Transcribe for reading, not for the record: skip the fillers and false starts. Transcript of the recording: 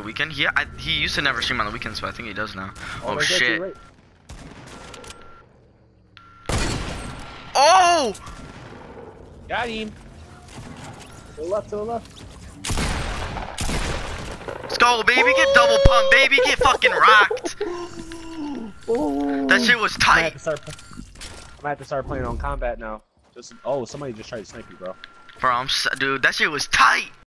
weekend? He used to never stream on the weekends, but I think he does now. Oh right shit. there, Oh! Got him. To the left, to the left. Let's go, baby. Get double pump, baby. Get fucking rocked. Oh. That shit was I might tight. have to start playing on combat now. Somebody just tried to snipe you, bro. Bro, dude, that shit was tight.